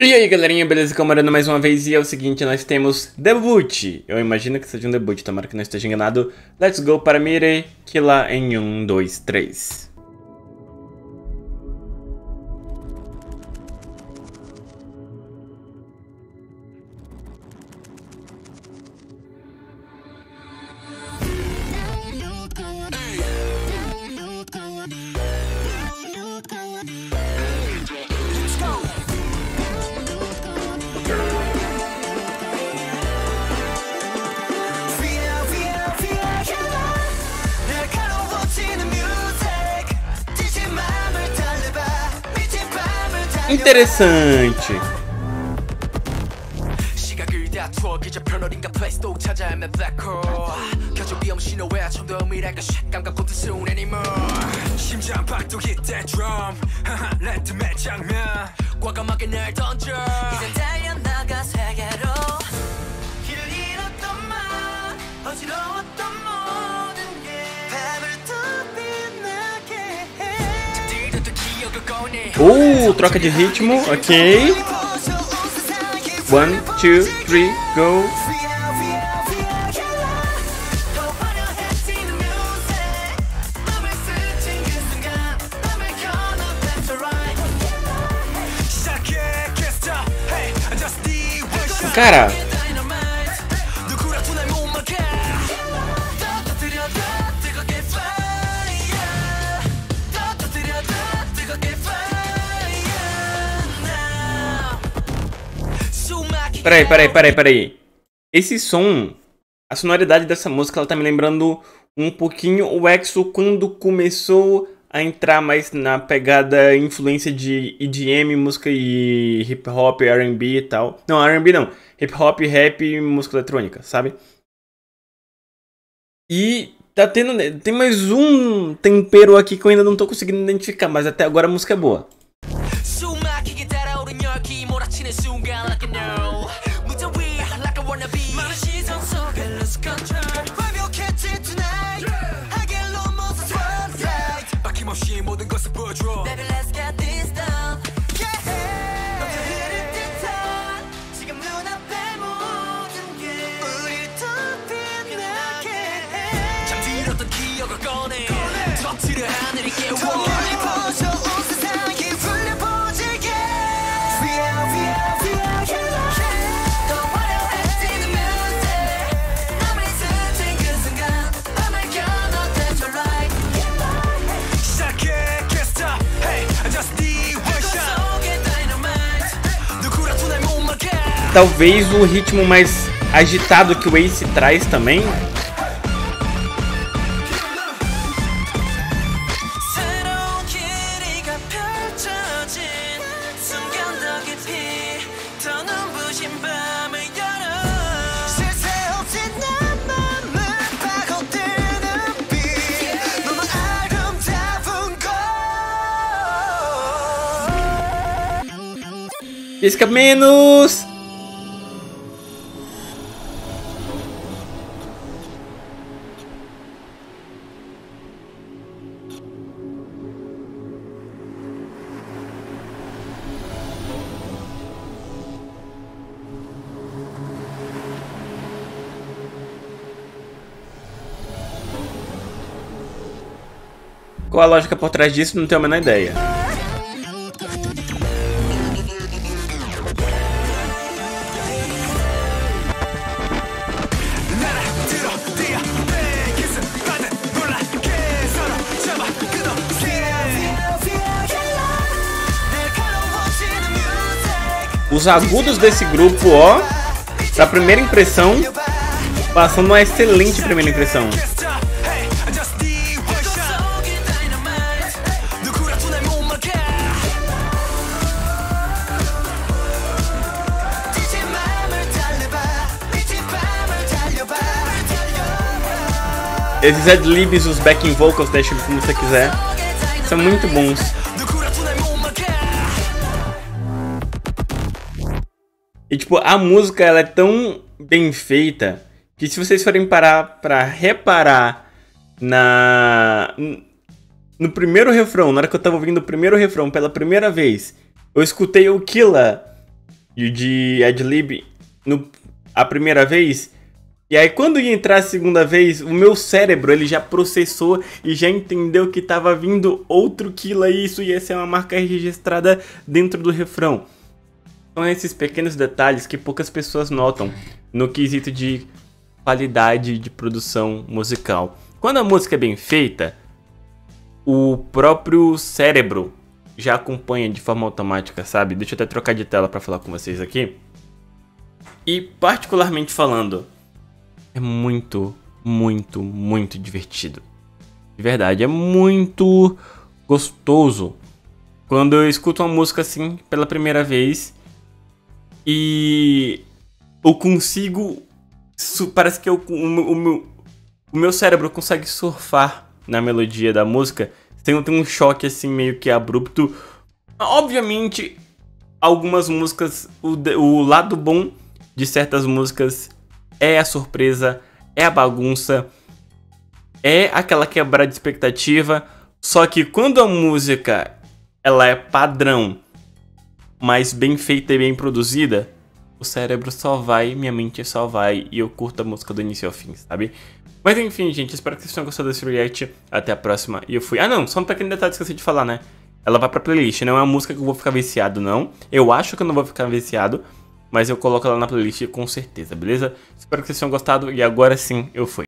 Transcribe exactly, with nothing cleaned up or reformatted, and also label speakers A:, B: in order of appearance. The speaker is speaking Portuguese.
A: E aí galerinha, beleza? Camarada mais uma vez, e é o seguinte, nós temos debut. Eu imagino que seja um debut, tomara que não esteja enganado. Let's go para Mire, que lá em um, dois, três. Interessante. Uh, troca de ritmo, ok. One, two, three, go. Cara, Peraí, peraí, peraí, peraí. Esse som, a sonoridade dessa música, ela tá me lembrando um pouquinho o EXO quando começou a entrar mais na pegada influência de E D M, música e hip hop, R and B e tal. Não, R and B não. Hip hop, rap e música eletrônica, sabe? E tá tendo, tem mais um tempero aqui que eu ainda não tô conseguindo identificar, mas até agora a música é boa. Talvez o ritmo mais agitado que o Ace traz também. Pisca menos! Qual a lógica por trás disso? Não tenho a menor ideia. Os agudos desse grupo, ó, da primeira impressão, passando uma excelente primeira impressão. Esses adlibs, os backing vocals, deixa como você quiser, são muito bons. E tipo, a música ela é tão bem feita que se vocês forem parar pra reparar na no primeiro refrão, na hora que eu tava ouvindo o primeiro refrão pela primeira vez, eu escutei o Killa de adlib no, a primeira vez. E aí quando ia entrar a segunda vez, o meu cérebro ele já processou e já entendeu que tava vindo outro quilo aí, isso ia ser uma marca registrada dentro do refrão. São esses pequenos detalhes que poucas pessoas notam no quesito de qualidade de produção musical. Quando a música é bem feita, o próprio cérebro já acompanha de forma automática, sabe? Deixa eu até trocar de tela para falar com vocês aqui. E particularmente falando, é muito, muito, muito divertido. De verdade, é muito gostoso quando eu escuto uma música assim pela primeira vez e eu consigo... Parece que eu, o, o, meu, o meu cérebro consegue surfar na melodia da música sem ter um choque assim meio que abrupto. Obviamente, algumas músicas, o, o lado bom de certas músicas é a surpresa, é a bagunça, é aquela quebra de expectativa. Só que quando a música ela é padrão, mas bem feita e bem produzida, o cérebro só vai, minha mente só vai e eu curto a música do início ao fim, sabe? Mas enfim, gente, espero que vocês tenham gostado desse react. Até a próxima. E eu fui... Ah, não, só um pequeno detalhe que esqueci de falar, né? Ela vai pra playlist, não é uma música que eu vou ficar viciado, não. Eu acho que eu não vou ficar viciado, mas eu coloco ela na playlist com certeza, beleza? Espero que vocês tenham gostado e agora sim eu fui.